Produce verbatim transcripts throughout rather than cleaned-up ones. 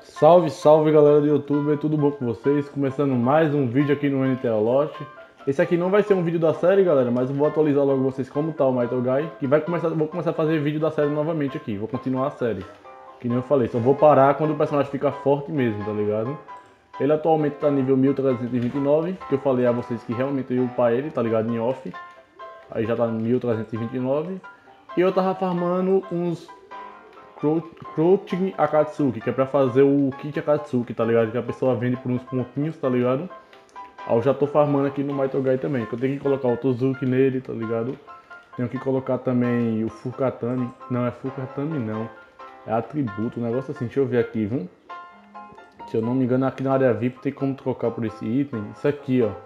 Salve, salve galera do YouTube, tudo bom com vocês? Começando mais um vídeo aqui no N T L Lost. Esse aqui não vai ser um vídeo da série, galera, mas eu vou atualizar logo vocês como tá o Might Guy, que vai começar, vou começar a fazer vídeo da série novamente aqui, vou continuar a série. Que nem eu falei, só vou parar quando o personagem fica forte mesmo, tá ligado? Ele atualmente tá nível mil trezentos e vinte e nove, que eu falei a vocês que realmente eu ia upar ele, tá ligado, em off. Aí já tá mil trezentos e vinte e nove. E eu tava farmando uns Crouching Akatsuki, que é pra fazer o kit Akatsuki, tá ligado? Que a pessoa vende por uns pontinhos, tá ligado? Aí eu já tô farmando aqui no Might Guy também, que eu tenho que colocar o Tozuki nele, tá ligado? Tenho que colocar também o Fukatami, não é Fukatami não, é atributo, um negócio assim, deixa eu ver aqui, viu? Se eu não me engano aqui na área V I P tem como trocar por esse item, isso aqui ó.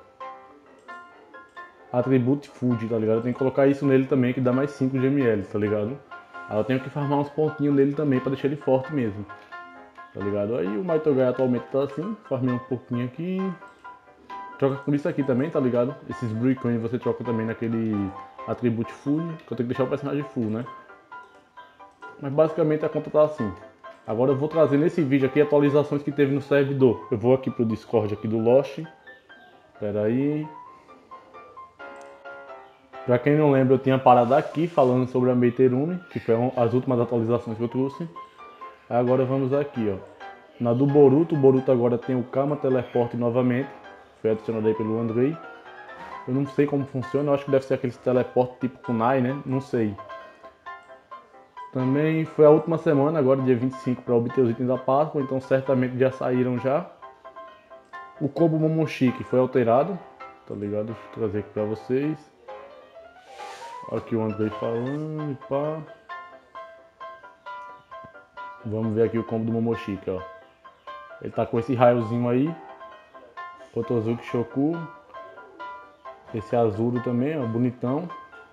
Atributo Food, tá ligado? Eu tenho que colocar isso nele também, que dá mais cinco de M L, tá ligado? Aí eu tenho que farmar uns pontinhos nele também pra deixar ele forte mesmo, tá ligado? Aí o Might Guy atualmente tá assim, farmei um pouquinho aqui. Troca com isso aqui também, tá ligado? Esses Blue Coins você troca também naquele Atribute Full, que eu tenho que deixar o personagem full, né? Mas basicamente a conta tá assim. Agora eu vou trazer nesse vídeo aqui atualizações que teve no servidor. Eu vou aqui pro Discord aqui do Lost. Pera aí. Pra quem não lembra, eu tinha parado aqui falando sobre a Meiterume, que foi as últimas atualizações que eu trouxe. Agora vamos aqui, ó. Na do Boruto, o Boruto agora tem o Kama Teleporte novamente. Foi adicionado aí pelo Andrei. Eu não sei como funciona, eu acho que deve ser aquele teleporte tipo Kunai, né? Não sei. Também foi a última semana, agora dia vinte e cinco, para obter os itens da Páscoa, então certamente já saíram já. O combo Momoshiki foi alterado, tá ligado? Deixa eu trazer aqui pra vocês. Aqui o Andrei falando, pá. Vamos ver aqui o combo do Momoshiki, ó. Ele tá com esse raiozinho aí. Otozuki Shoku. Esse Azuro também, ó, bonitão.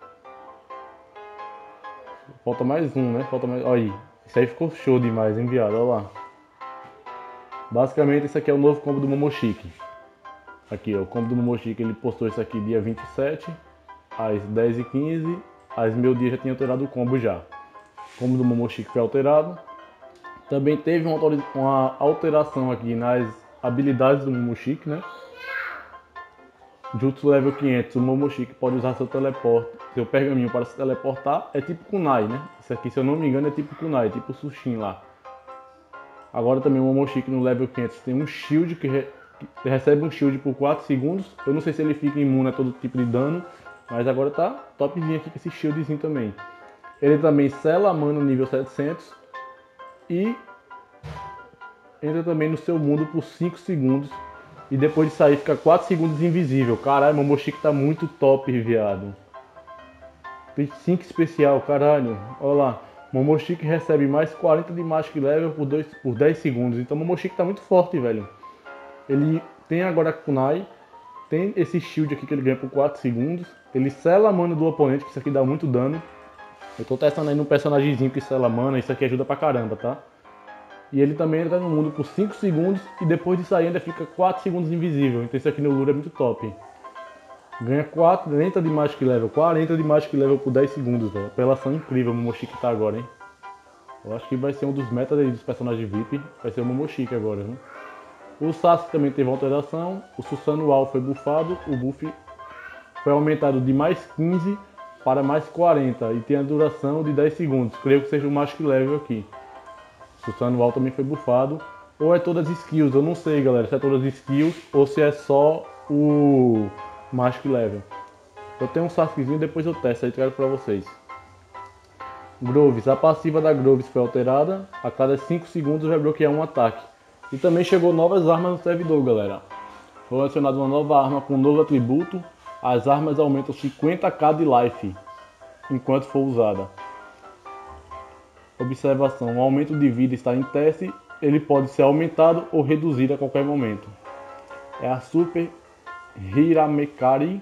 Falta mais um, né? Falta mais... Olha aí. Esse aí ficou show demais, hein, viado? Olha lá. Basicamente, esse aqui é o novo combo do Momoshiki. Aqui, ó. O combo do Momoshiki, ele postou isso aqui dia vinte e sete, às dez e quinze. Às meu dia já tinha alterado o combo já. O combo do Momoshiki foi alterado. Também teve uma alteração aqui nas habilidades do Momoshiki, né? Jutsu level quinhentos, o Momoshiki pode usar seu teleporte, seu pergaminho para se teleportar, é tipo Kunai, né? Isso aqui, se eu não me engano, é tipo Kunai, tipo Sushin lá. Agora também o Momoshiki no level quinhentos tem um shield que, re... que recebe um shield por quatro segundos. Eu não sei se ele fica imune a todo tipo de dano, mas agora tá topzinho aqui com esse shieldzinho também. Ele também sela a mana no nível setecentos e entra também no seu mundo por cinco segundos. E depois de sair fica quatro segundos invisível. Caralho, Momoshiki tá muito top, viado. Tem cinco especial, caralho. Olha lá. Momoshiki recebe mais quarenta de Magic Level por, dois, por dez segundos. Então Momoshiki tá muito forte, velho. Ele tem agora Kunai. Tem esse shield aqui que ele ganha por quatro segundos. Ele sela a mana do oponente, que isso aqui dá muito dano. Eu tô testando aí num personagemzinho que sela a mana. Isso aqui ajuda pra caramba, tá? E ele também entra no mundo por cinco segundos e depois de sair ainda fica quatro segundos invisível. Então isso aqui no Lure é muito top. Ganha quarenta de Magic Level, quarenta de Magic Level por dez segundos, velho. Apelação incrível o Momoshiki tá agora, hein. Eu acho que vai ser um dos metas aí dos personagens V I P. Vai ser o Momoshiki agora, viu. O Sasuke também teve uma alteração. O Susanoo foi buffado. O buff foi aumentado de mais quinze para mais quarenta. E tem a duração de dez segundos. Creio que seja o Magic Level aqui. O Susanoo também foi buffado. Ou é todas as skills, eu não sei, galera, se é todas as skills ou se é só o Magic Level. Eu tenho um Sasukezinho, depois eu testo aí, trago pra vocês. Groves, a passiva da Groves foi alterada. A cada cinco segundos vai bloquear um ataque. E também chegou novas armas no servidor, galera. Foi adicionada uma nova arma com um novo atributo. As armas aumentam cinquenta k de life enquanto for usada. Observação, o aumento de vida está em teste, ele pode ser aumentado ou reduzido a qualquer momento. É a Super Hiramekari.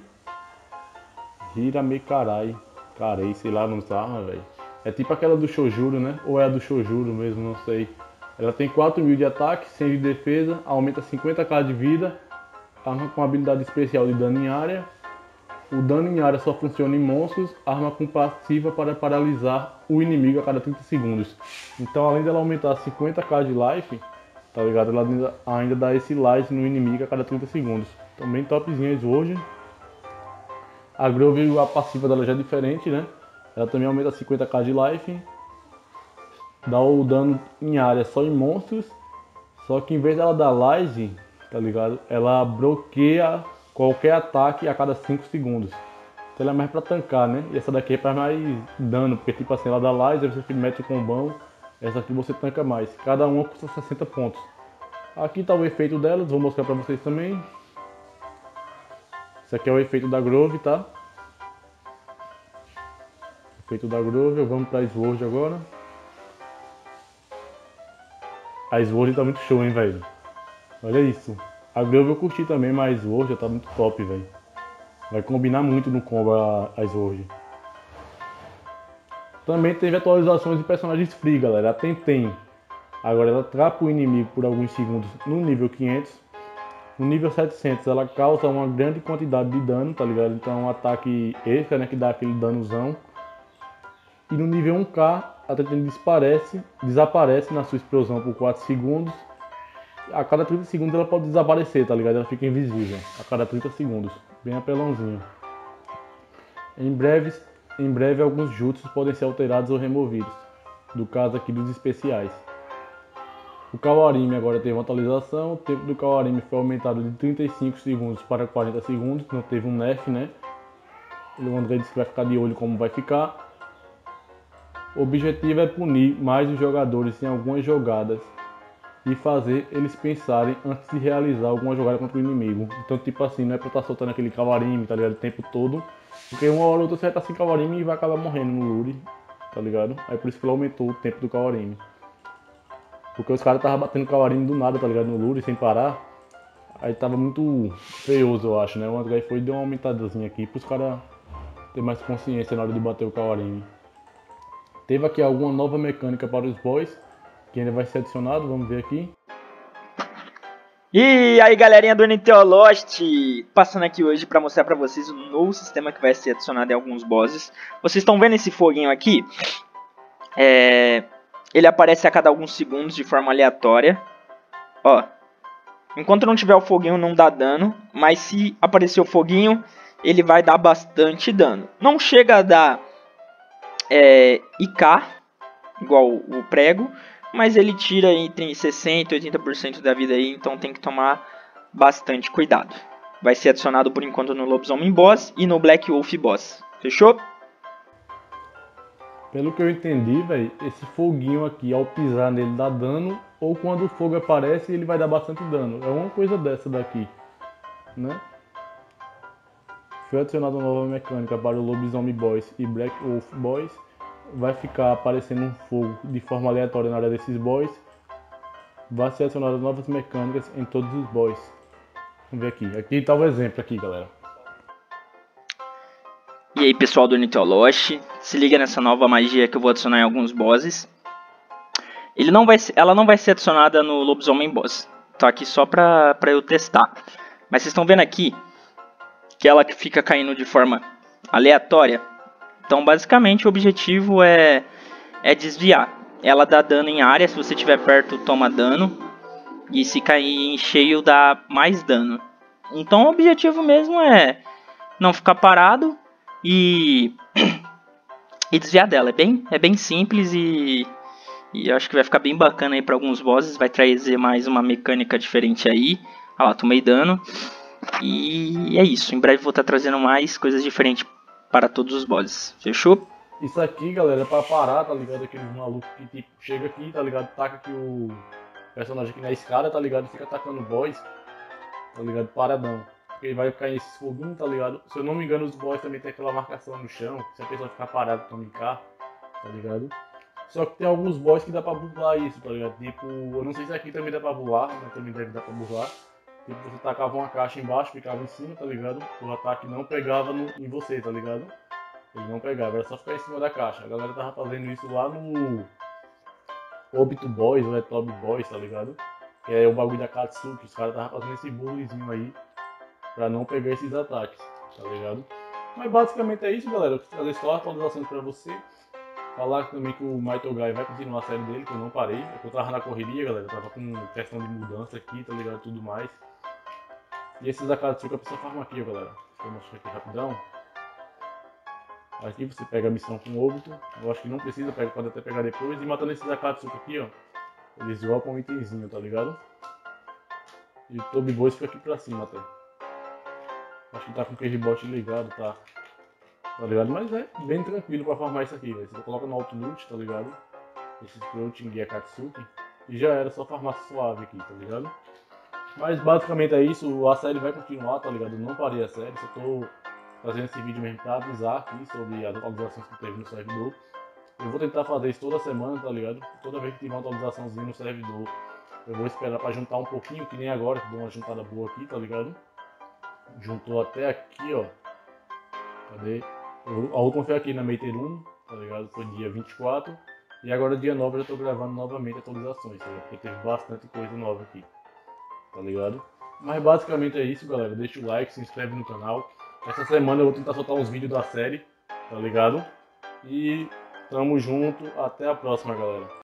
Hiramekarai. Carei, sei lá não arma, velho. É tipo aquela do Shojuro, né? Ou é a do Shojuro mesmo, não sei. Ela tem quatro mil de ataque, cem de defesa, aumenta cinquenta k de vida, arma com habilidade especial de dano em área. O dano em área só funciona em monstros, arma com passiva para paralisar o inimigo a cada trinta segundos. Então além dela aumentar cinquenta k de life, tá ligado? Ela ainda, ainda dá esse light no inimigo a cada trinta segundos. Então bem topzinha a Sword. A Grove, a passiva dela já é diferente, né? Ela também aumenta cinquenta k de life. Dá o dano em área só em monstros. Só que em vez dela dar light, tá ligado? Ela bloqueia qualquer ataque a cada cinco segundos. Então ela é mais pra tancar, né? E essa daqui é pra mais dano, porque tipo assim, ela dá light, aí você mete o combão. Essa aqui você tanca mais. Cada uma custa sessenta pontos. Aqui tá o efeito delas, vou mostrar pra vocês também. Esse aqui é o efeito da Grove, tá? Efeito da Grove, vamos pra Sword agora. A Sword tá muito show, hein, velho. Olha isso. A Grove eu curti também, mas a Sword já tá muito top, velho. Vai combinar muito no combo a, a Sword. Também teve atualizações de personagens free, galera. A Tentem. Agora ela trapa o inimigo por alguns segundos no nível quinhentos. No nível setecentos ela causa uma grande quantidade de dano, tá ligado? Então é um ataque extra, né, que dá aquele danozão. E no nível um K a Tentem desaparece, desaparece na sua explosão por quatro segundos. A cada trinta segundos ela pode desaparecer, tá ligado? Ela fica invisível a cada trinta segundos. Bem apelãozinho. Em breve, em breve alguns jutsus podem ser alterados ou removidos. Do caso aqui dos especiais. O Kawarimi agora teve uma atualização. O tempo do Kawarimi foi aumentado de trinta e cinco segundos para quarenta segundos. Não teve um nerf, né? O André disse que vai ficar de olho como vai ficar. O objetivo é punir mais os jogadores em algumas jogadas e fazer eles pensarem antes de realizar alguma jogada contra o inimigo. Então, tipo assim, não é pra estar soltando aquele Kawarimi, tá ligado? O tempo todo. Porque uma hora ou outra você vai estar sem Kawarimi e vai acabar morrendo no Lure, tá ligado? Aí por isso que ele aumentou o tempo do Kawarimi. Porque os caras estavam batendo Kawarimi do nada, tá ligado? No Lure, sem parar. Aí tava muito feioso, eu acho, né? O André foi e deu uma aumentadazinha aqui para os caras terem mais consciência na hora de bater o Kawarimi. Teve aqui alguma nova mecânica para os boys, que ainda vai ser adicionado, vamos ver aqui. E aí galerinha do Nintendo Lost, passando aqui hoje para mostrar para vocês o novo sistema que vai ser adicionado em alguns bosses. Vocês estão vendo esse foguinho aqui? É... Ele aparece a cada alguns segundos de forma aleatória. Ó, enquanto não tiver o foguinho não dá dano, mas se aparecer o foguinho, ele vai dar bastante dano. Não chega a dar é, I K, igual o prego, mas ele tira entre sessenta e oitenta por cento da vida aí, então tem que tomar bastante cuidado. Vai ser adicionado por enquanto no Lobisomem Boss e no Black Wolf Boss. Fechou? Pelo que eu entendi, velho, esse foguinho aqui, ao pisar nele dá dano, ou quando o fogo aparece ele vai dar bastante dano. É uma coisa dessa daqui, né? Foi adicionada uma nova mecânica para o Lobisomem Boys e Black Wolf Boys. Vai ficar aparecendo um fogo de forma aleatória na área desses boys. Vai ser adicionadas novas mecânicas em todos os boys. Vamos ver aqui. Aqui tá o exemplo aqui, galera. E aí pessoal do Nintendo Lost, se liga nessa nova magia que eu vou adicionar em alguns bosses. Ele não vai ser, ela não vai ser adicionada no Lobisomem Boss. Tá aqui só pra, pra eu testar. Mas vocês estão vendo aqui que ela fica caindo de forma aleatória. Então basicamente o objetivo é, é desviar. Ela dá dano em área, se você estiver perto toma dano. E se cair em cheio dá mais dano. Então o objetivo mesmo é não ficar parado e, e desviar dela. É bem, é bem simples e, e eu acho que vai ficar bem bacana aí para alguns bosses. Vai trazer mais uma mecânica diferente aí. Olha lá, tomei dano. E é isso, em breve vou estar trazendo mais coisas diferentes para todos os bosses. Fechou? Isso aqui, galera, é pra parar, tá ligado? Aqueles malucos que tipo, chega aqui, tá ligado? Taca aqui o personagem aqui na escada, tá ligado? Fica atacando o boss, tá ligado? Paradão. Porque ele vai ficar nesses foguinhos, tá ligado? Se eu não me engano, os boss também tem aquela marcação no chão. Se a pessoa ficar parada, toma em cá, tá ligado? Só que tem alguns boss que dá pra burlar isso, tá ligado? Tipo, eu não sei se aqui também dá pra burlar, mas também deve dar pra burlar. Tipo, você tacava uma caixa embaixo, ficava em cima, tá ligado? O ataque não pegava no, em você, tá ligado? Ele não pegava, era só ficar em cima da caixa. A galera tava fazendo isso lá no Obito Boys, ou é Top Boys, tá ligado? Que é o bagulho da Katsuki, os caras estavam fazendo esse bullyzinho aí pra não pegar esses ataques, tá ligado? Mas basicamente é isso, galera. Eu quis trazer só atualizações pra você. Falar também que o Might Guy vai continuar a série dele, que eu não parei. É que eu tava na correria, galera. Eu tava com questão de mudança aqui, tá ligado? Tudo mais. E esses Akatsuki a pessoa farma aqui, ó, galera. Deixa eu mostrar aqui rapidão. Aqui você pega a missão com óbito. Eu acho que não precisa, pega, pode até pegar depois. E matando esses Akatsuki aqui, ó. Eles dropam um itemzinho, tá ligado? E o Toby Boys fica aqui pra cima até. Acho que tá com o Kerbot ligado, tá? Tá ligado? Mas é bem tranquilo pra farmar isso aqui, velho. Você coloca no Auto Loot, tá ligado? Esses Protein e Akatsuki. E já era, só farmar suave aqui, tá ligado? Mas basicamente é isso, a série vai continuar, tá ligado? Eu não parei a série, só tô fazendo esse vídeo mesmo pra avisar aqui sobre as atualizações que teve no servidor. Eu vou tentar fazer isso toda semana, tá ligado? Toda vez que tiver uma atualizaçãozinha no servidor, eu vou esperar pra juntar um pouquinho, que nem agora, que deu uma juntada boa aqui, tá ligado? Juntou até aqui, ó. Cadê? A última foi aqui na Meiterum, tá ligado? Foi dia vinte e quatro. E agora dia nove eu já tô gravando novamente atualizações, tá ligado? Porque teve bastante coisa nova aqui, tá ligado? Mas basicamente é isso, galera. Deixa o like, se inscreve no canal. Essa semana eu vou tentar soltar uns vídeos da série, tá ligado? E tamo junto, até a próxima, galera.